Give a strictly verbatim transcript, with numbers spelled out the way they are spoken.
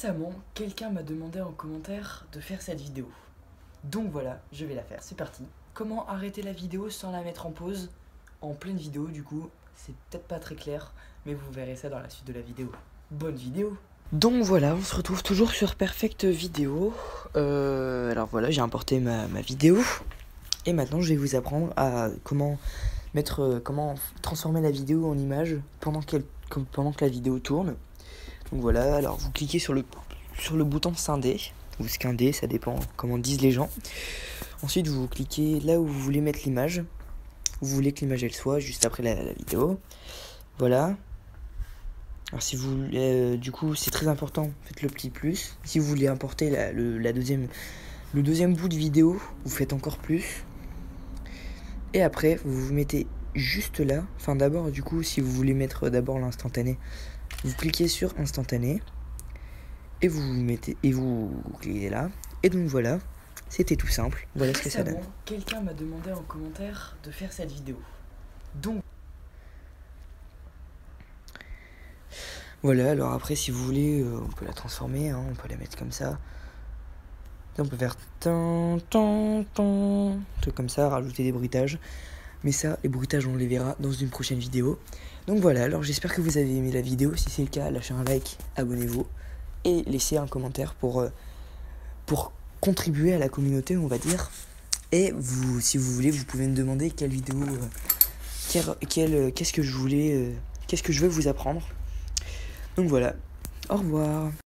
Récemment, quelqu'un m'a demandé en commentaire de faire cette vidéo. Donc voilà, je vais la faire, c'est parti. Comment arrêter la vidéo sans la mettre en pause? En pleine vidéo du coup, c'est peut-être pas très clair, mais vous verrez ça dans la suite de la vidéo. Bonne vidéo! Donc voilà, on se retrouve toujours sur Perfect Vidéo. Euh, alors voilà, j'ai importé ma, ma vidéo. Et maintenant je vais vous apprendre à comment mettre, euh, comment transformer la vidéo en image pendant, qu'elle, pendant que la vidéo tourne. Donc voilà, alors vous cliquez sur le, sur le bouton scinder, ou scinder, ça dépend comment disent les gens. Ensuite vous cliquez là où vous voulez mettre l'image. Vous voulez que l'image elle soit juste après la, la vidéo. Voilà. Alors si vous euh, du coup c'est très important, faites le petit plus. Si vous voulez importer la, le, la deuxième, le deuxième bout de vidéo, vous faites encore plus. Et après vous vous mettez juste là. Enfin d'abord du coup si vous voulez mettre d'abord l'instantané, vous cliquez sur instantané et vous vous mettez et vous, vous cliquez là. Et donc voilà, c'était tout simple. Voilà ce que ça donne. Quelqu'un m'a demandé en commentaire de faire cette vidéo. Donc voilà, alors après si vous voulez, euh, on peut la transformer, hein, on peut la mettre comme ça. On peut faire tan tan tan, truc comme ça, rajouter des bruitages. Mais ça, les bruitages, on les verra dans une prochaine vidéo. Donc voilà, alors j'espère que vous avez aimé la vidéo. Si c'est le cas, lâchez un like, abonnez-vous et laissez un commentaire pour, euh, pour contribuer à la communauté, on va dire. Et vous, si vous voulez, vous pouvez me demander quelle vidéo, euh, quel, quel, euh, qu'est-ce que je voulais, euh, qu'est-ce que je veux vous apprendre. Donc voilà, au revoir.